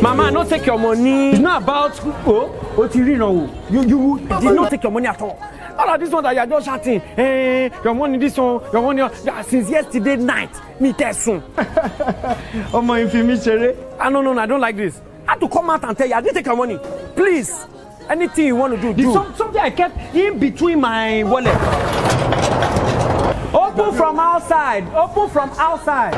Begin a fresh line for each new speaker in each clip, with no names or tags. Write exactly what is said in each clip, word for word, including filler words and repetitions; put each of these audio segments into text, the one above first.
Mama, not take your money. It's not about oh, what you know. You you did not take your money at all. All of this one that you are just shouting, hey, your money this one, your money yeah, since yesterday night. Me tell soon.
Oh my infamous cherry.
Ah no no no, I don't like this. I have to come out and tell you I didn't take your money. Please, anything you want to do, do. Some, something I kept in between my wallet. Open from outside. Open from outside.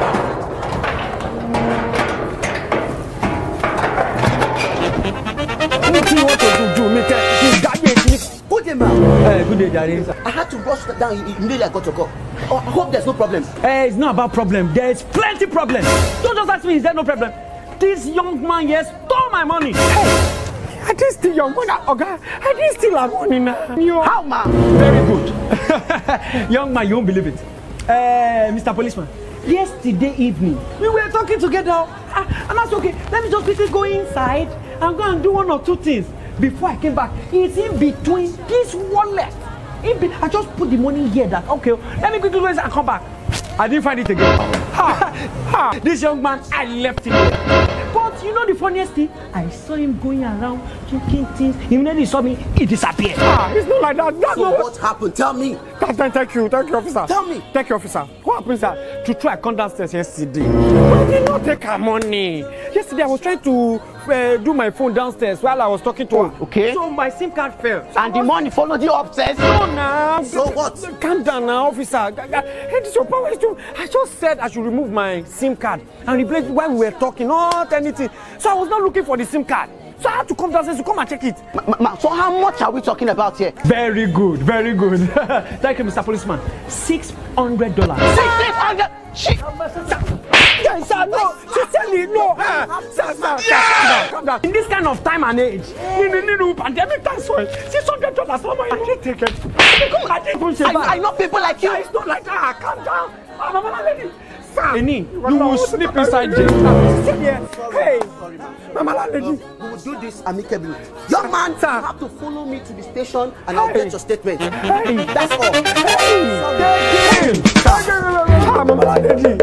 Anything you want to do, do. Me tell you.
Good day, ma'am.
Hey, good day, Daddy.
I had to rush down immediately I got your call. Oh, I hope there's no problem.
Hey, it's not about problem. There's plenty problem. Don't just ask me, is there no problem? This young man here stole my money. Hey, I didn't steal your money, okay? I didn't steal our money now. You...
How, ma'am?
Very good. Young man, you won't believe it. Uh, Mister Policeman, yesterday evening, we were talking together. I, and I said, okay, let me just quickly go inside and go and do one or two things. Before I came back, it's in between this wallet. In be I just put the money here that, okay, let me quickly go inside and come back. I didn't find it again. Ha, ha. This young man, I left him. But you know the funniest thing? I saw him going around taking things. Immediately he saw me, he disappeared. Ah, it's not like that. That's
so
not
what happened? Tell me.
Thank, thank, thank you, thank you, officer.
Tell me.
Thank you, officer. What happened, sir? To try to come downstairs yesterday. But I did not take her money. Yesterday I was trying to uh, do my phone downstairs while I was talking to her.
Okay.
So my SIM card fell. So
And the money followed you upstairs?
No, now.
So what?
Calm down now, officer. Hey, this your power is too. I just said I should remove my SIM card and replace it while we were talking, not anything. So I was not looking for the SIM card. So I had to come downstairs to come and check it.
Ma ma so how much are we talking about here?
Very good, very good. Thank you, Mister Policeman. Six hundred dollars.
Six hundred. Shit.
Yes, sir. No, she said it. No, uh, sir, sir, sir. Calm down, calm down. In this kind of time and age, in the new pandemic, that's why six hundred dollars. How much? I didn't take it. Come on, I didn't push it back.
I, I know people like you.
It's not like that. Calm down. Ah, Mama, lady. Sir, Eni, you will sleep inside jail. Sit here. Hey, Mama, lady.
We will do this amicably. Young man,
sir,
you have to follow me to the station and
hey.
I'll get your statement.
Hey,
that's all.
Hey, hey. Ah, Mama, lady.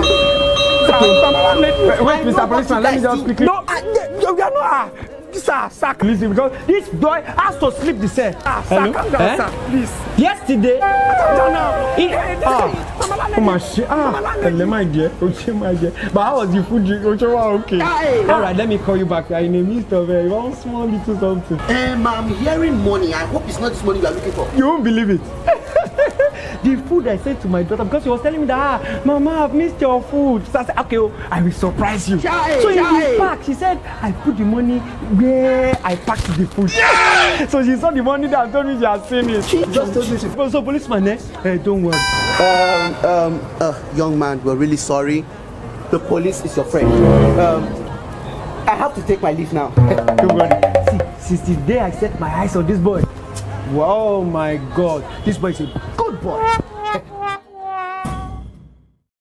Wait, Mister Policeman, let me just quickly. No, you are not. Sir, sir, listen, because this boy has to sleep the cell. Ah, sir, calm down, eh? Sir, please. Yesterday, calm down now. He, ah, oh my shit. Ah, my dear, okay, my dear. But how was the food? Okay. All right, let me call you back. In the midst of a one small little something.
Um, I'm hearing money. I hope it's not this money you are looking for.
You won't believe it. The food I sent to my daughter because she was telling me that, ah, Mama, I've missed your food. So I said, okay, oh, I will surprise you. Jai, so in the pack, she said, I put the money where I packed the food. Yeah! So she saw the money that told me she had seen it.
She just told me.
So, so policeman, eh? Hey, don't worry.
Um, um, uh, young man, we're really sorry. The police is your friend. Um, I have to take my leave now.
Don't worry. See, since the day I set my eyes on this boy, wow, my God, this boy is a good boy.